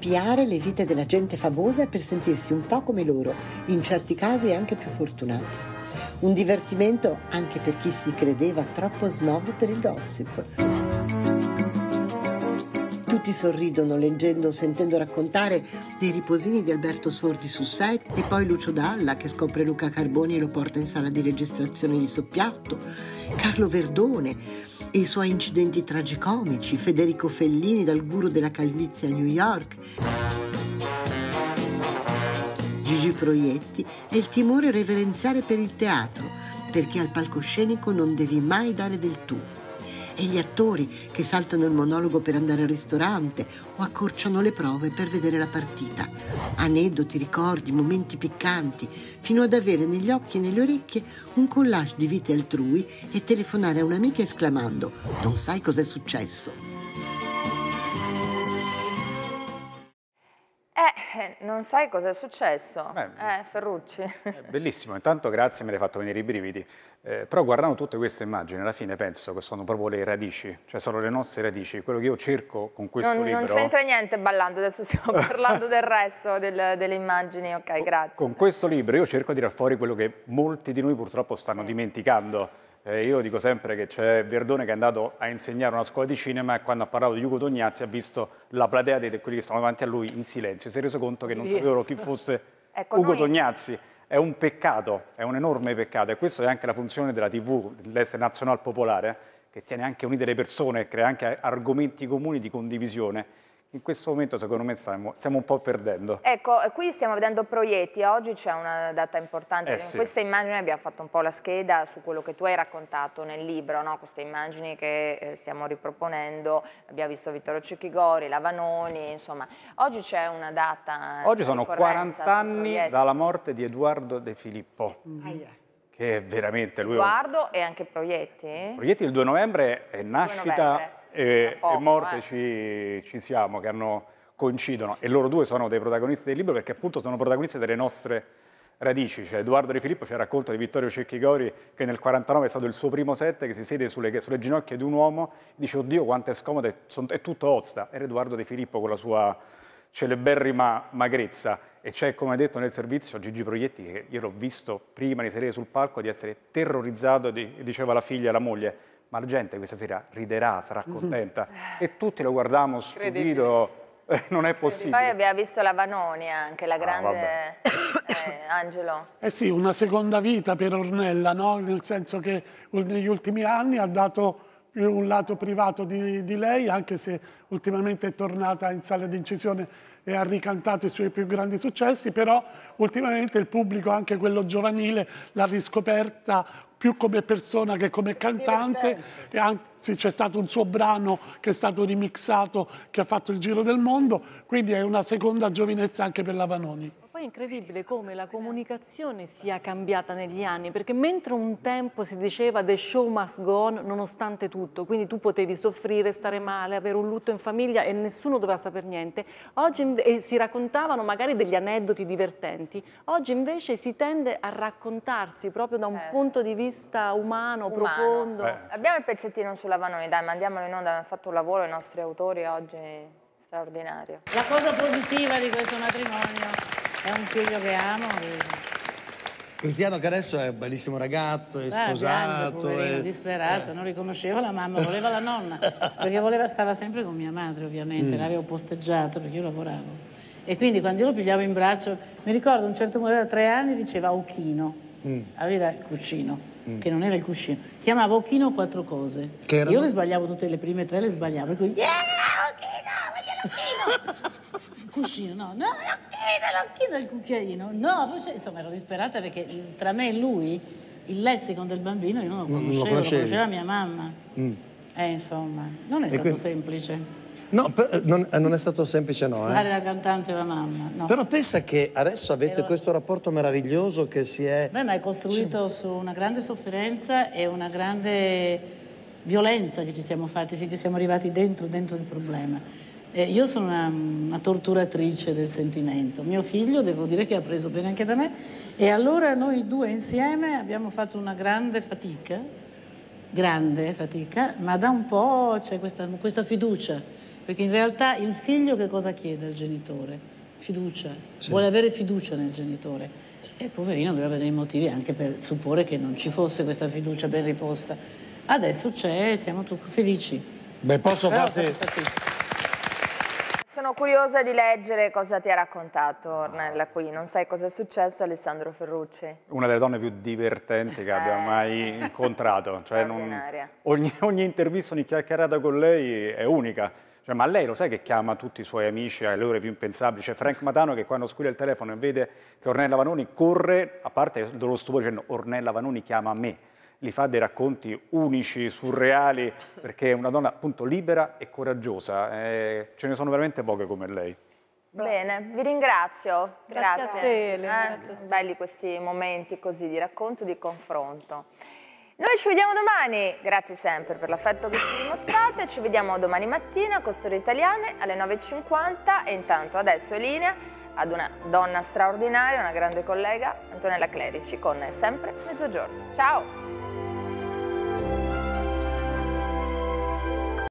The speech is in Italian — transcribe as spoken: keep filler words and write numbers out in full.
spiare le vite della gente famosa per sentirsi un po' come loro, in certi casi anche più fortunati. Un divertimento anche per chi si credeva troppo snob per il gossip. Tutti sorridono leggendo o sentendo raccontare dei riposini di Alberto Sordi su set, e poi Lucio Dalla che scopre Luca Carboni e lo porta in sala di registrazione di soppiatto, Carlo Verdone e i suoi incidenti tragicomici, Federico Fellini dal guru della calvizie a New York, Gigi Proietti e il timore reverenziale per il teatro, perché al palcoscenico non devi mai dare del tu. E gli attori che saltano il monologo per andare al ristorante o accorciano le prove per vedere la partita. Aneddoti, ricordi, momenti piccanti, fino ad avere negli occhi e nelle orecchie un collage di vite altrui e telefonare a un'amica esclamando: non sai cos'è successo? Eh, non sai cosa è successo? Beh, eh, Ferrucci. È bellissimo, intanto grazie, me l'hai fatto venire i brividi. Eh, però guardando tutte queste immagini, alla fine penso che sono proprio le radici, cioè sono le nostre radici. Quello che io cerco con questo non, libro... Non c'entra niente ballando, adesso stiamo parlando del resto del, delle immagini, ok, grazie. Con questo libro io cerco di tirar fuori quello che molti di noi purtroppo stanno sì. dimenticando. Eh, io dico sempre che c'è Verdone che è andato a insegnare a una scuola di cinema e quando ha parlato di Ugo Tognazzi ha visto la platea di quelli che stavano davanti a lui in silenzio, si è reso conto che non sapevano chi fosse ecco, Ugo noi... Tognazzi. È un peccato, è un enorme peccato e questa è anche la funzione della tivù, l'essere nazional popolare, che tiene anche unite le persone e crea anche argomenti comuni di condivisione. In questo momento secondo me stiamo, stiamo un po' perdendo. Ecco, qui stiamo vedendo Proietti, oggi c'è una data importante, eh, in sì. queste immagini abbiamo fatto un po' la scheda su quello che tu hai raccontato nel libro, no? Queste immagini che eh, stiamo riproponendo, abbiamo visto Vittorio Cecchigori, la Vanoni, insomma, oggi c'è una data. Oggi sono quaranta anni dalla morte di Edoardo De Filippo. Mm. Che è veramente lui. Edoardo e anche Proietti? Proietti il due novembre è nascita e, poco, e morte eh. ci, ci siamo, che hanno, coincidono. E loro due sono dei protagonisti del libro perché appunto sono protagonisti delle nostre radici. Cioè, Edoardo De Filippo ci racconta di Vittorio Cecchigori che nel quarantanove è stato il suo primo set, che si siede sulle, sulle ginocchia di un uomo e dice oddio quanto è scomodo, è, è tutto Ozta. Era Edoardo De Filippo con la sua celeberrima magrezza. E c'è, come detto nel servizio, Gigi Proietti, che io l'ho visto prima di salire sul palco, di essere terrorizzato, di, diceva la figlia e la moglie, ma la gente questa sera riderà, sarà contenta. Mm-hmm. E tutti lo guardiamo stupito, eh, non è possibile. Poi abbiamo visto la Vanoni anche, la grande ah, eh, Angelo. Eh sì, una seconda vita per Ornella, no? Nel senso che negli ultimi anni ha dato più un lato privato di, di lei, anche se ultimamente è tornata in sala di incisione e ha ricantato i suoi più grandi successi, però ultimamente il pubblico, anche quello giovanile, l'ha riscoperta più come persona che come cantante, e anzi c'è stato un suo brano che è stato remixato, che ha fatto il giro del mondo, quindi è una seconda giovinezza anche per la Vanoni. Poi è incredibile come la comunicazione sia cambiata negli anni, perché mentre un tempo si diceva the show must go on nonostante tutto, quindi tu potevi soffrire, stare male, avere un lutto in famiglia e nessuno doveva sapere niente, oggi e si raccontavano magari degli aneddoti divertenti, oggi invece si tende a raccontarsi proprio da un eh. punto di vista umano, umano. profondo. Beh, sì. Abbiamo il pezzettino sulla Vanoni, dai, mandiamolo in onda, hanno fatto un lavoro i nostri autori oggi straordinario. La cosa positiva di questo matrimonio è un figlio che amo. E... Cristiano che adesso è un bellissimo ragazzo, è ah, sposato. Piange, poverino, è... disperato, eh. non riconosceva la mamma, voleva la nonna, perché voleva, stava sempre con mia madre ovviamente, mm. l'avevo posteggiato perché io lavoravo. E quindi quando io lo pigliavo in braccio, mi ricordo a un certo punto, aveva tre anni, diceva Ochino, mm. aveva il cuscino, mm. che non era il cuscino, chiamava Ochino quattro cose. Che erano? Io le sbagliavo tutte, le prime tre le sbagliavo, per cui, yeah, Ochino, voglio l'Ochino! Cuscino, no, no, l'occhino, il cucchiaino, no, insomma ero disperata perché tra me e lui il lessicon del bambino io non lo conoscevo, non lo, lo conosceva mia mamma. Mm. E insomma, non è e stato quindi... semplice. No, per, non, non è stato semplice no. Fare eh. la cantante e la mamma, no. Però pensa che adesso avete Ero... questo rapporto meraviglioso che si è... Beh, ma è costruito su una grande sofferenza e una grande violenza che ci siamo fatti finché siamo arrivati dentro, dentro il problema. Eh, io sono una, una torturatrice del sentimento. Mio figlio, devo dire che ha preso bene anche da me, e allora noi due insieme abbiamo fatto una grande fatica, grande fatica, ma da un po' c'è questa, questa fiducia perché in realtà il figlio che cosa chiede al genitore? Fiducia, sì. Vuole avere fiducia nel genitore e poverino aveva dei motivi anche per supporre che non ci fosse questa fiducia ben riposta. Adesso c'è, siamo tutti felici. Beh, posso Però farti... Sono curiosa di leggere cosa ti ha raccontato Ornella qui. Non sai cosa è successo, Alessandro Ferrucci? Una delle donne più divertenti che eh, abbia mai incontrato. Cioè non, ogni, ogni intervista, ogni chiacchierata con lei è unica. Cioè, ma lei lo sai che chiama tutti i suoi amici alle ore più impensabili? C'è Frank Matano che quando squilla il telefono e vede che Ornella Vanoni corre, a parte dello stupore dicendo Ornella Vanoni chiama me. Li fa dei racconti unici, surreali, perché è una donna appunto libera e coraggiosa. Eh, ce ne sono veramente poche come lei. Bene, vi ringrazio. Grazie, Grazie. a te, Elena. Eh, grazie. Belli questi momenti così di racconto, di confronto. Noi ci vediamo domani, grazie sempre per l'affetto che ci dimostrate, ci vediamo domani mattina con Storie Italiane alle nove e cinquanta e intanto adesso è linea ad una donna straordinaria, una grande collega, Antonella Clerici, con Sempre Mezzogiorno. Ciao!